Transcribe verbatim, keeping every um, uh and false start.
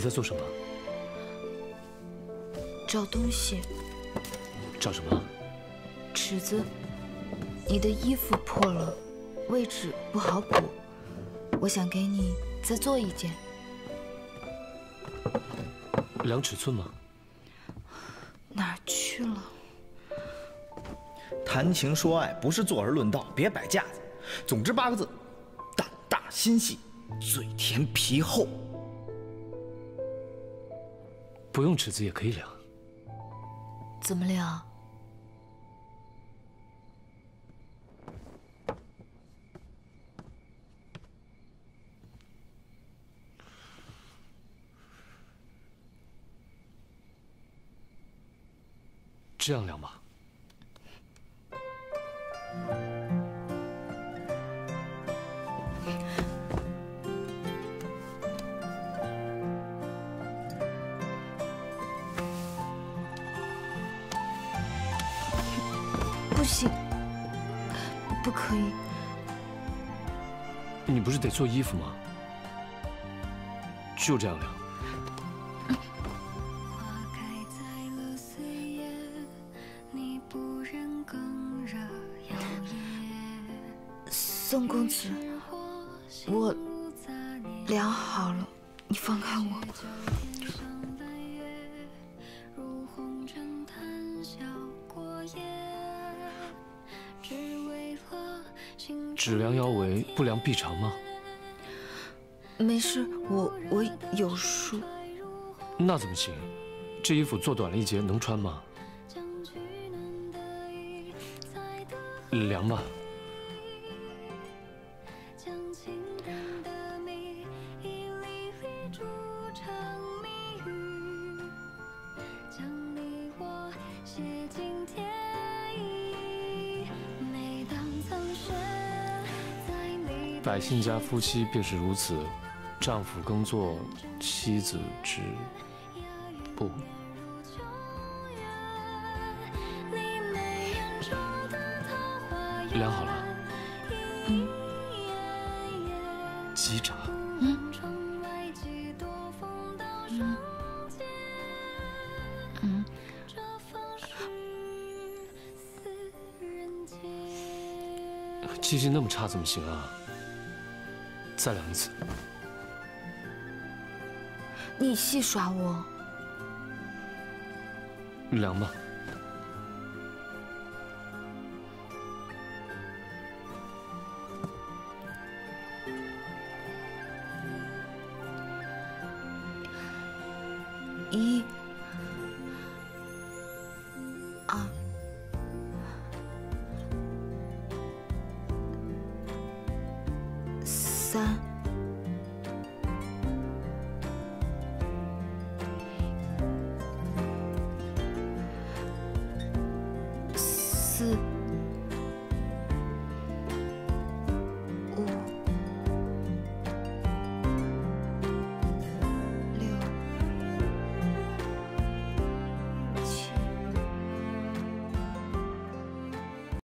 在做什么？ 找东西。 找什么？ 尺子。你的衣服破了，位置不好补，我想给你再做一件。 量尺寸吗？ 哪儿去了？ 谈情说爱不是坐而论道，别摆架子。总之八个字：胆大心细，嘴甜皮厚。 不用尺子也可以量。 怎么量？ 这样量吧。 不行，不可以。 你不是得做衣服吗？就这样量。 宋公子，我量好了，你放开我。 只量腰围，不量臂长吗？ 没事，我我有数。 那怎么行？这衣服做短了一截，能穿吗？量吧。百姓家夫妻便是如此，丈夫耕作，妻子织布。量好了。 嗯。 鸡爪。 嗯。嗯。嗯。 记性那么差怎么行啊？再量一次。 你戏耍我。 量吧。 一、二、三。